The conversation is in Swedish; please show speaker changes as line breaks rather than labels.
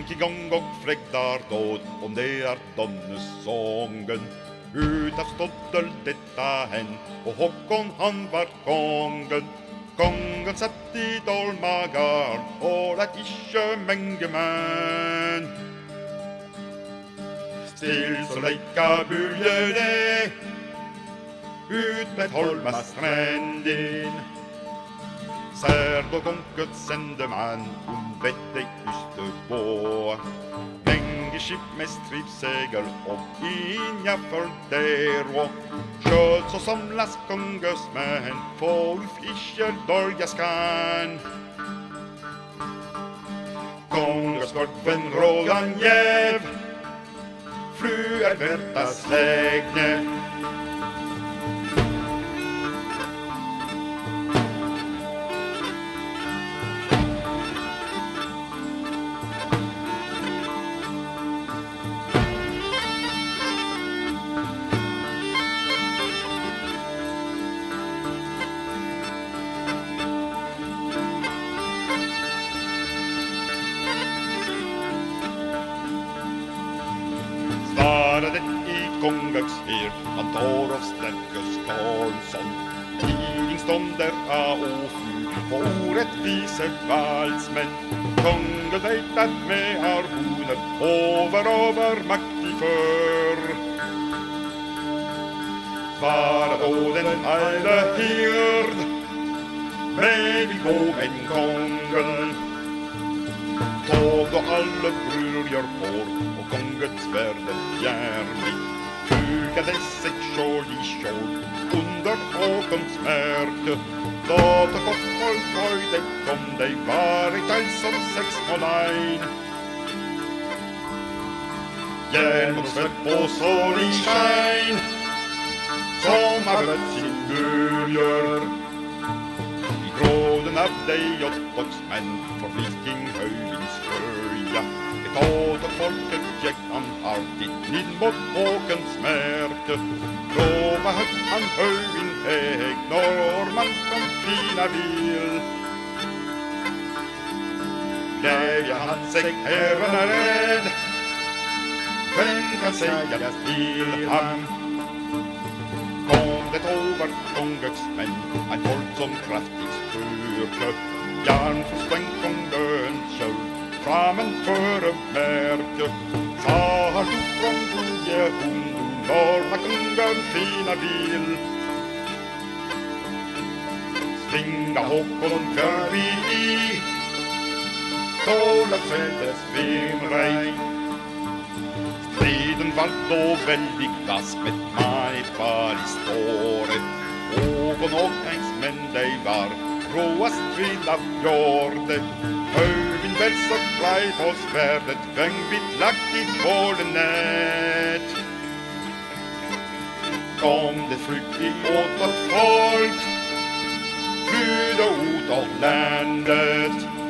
gång och fläktar dåd, om det är donnesången. Utav stoddel detta hen, och Håkon han var kongen. Kongen satt i dolmagarn, och lät ische mängemän. Still så lejka buljede, ut med holmasträndin. Sär då konket sände man, vette Ysterbå. Länge skip med stripsegel och inga fördero. Sköld så samlas kongesmän, folk ischer dorgaskan. Kongeskorpen rågan jäv, fru är värtas lägne. Svarade i kongaxir, han tar av Sterkes Haraldson. Tidingstånder a ofu, på orättvise valsmän. Kongen vet att med arvoner, över makt i för. Svarade då den alla hird, med vill gå en kongen. Tåg då alla bror gör får, och kongets värde järnligt. Fukade sig kjol i kjol, under Håkons märke. Låt och folk höjde kom dig varit allt som 6 målain. Järn mot svett på sol i skein, som har mött sin börjör. I gråden av dig åttoksmän, för viking höjvins höja. Ett åt och folket gick han alltid ned mot Håkons märke. Lova högt han höjvin häg, norrman kom fina vil. Glädja han sig även är rädd, vem kan sägas till han? Kom det över kongaxmän, en folk som kraftigt styrke. Järn för spräng kongen kjol, framen före märke. Sa har du från gode hon, norra kongen fina bil. Svinga Håkon förbi, tåla fältets vimrej. Striden var då väldigt vass med majpar i spåret. Håkon och ängsmän dig var råast vid av fjordet. Höjvind väls och fraj på svärdet, vängvitt lagt i bålenät. Kom det flykt i åt vårt folk, fryd och ot av landet.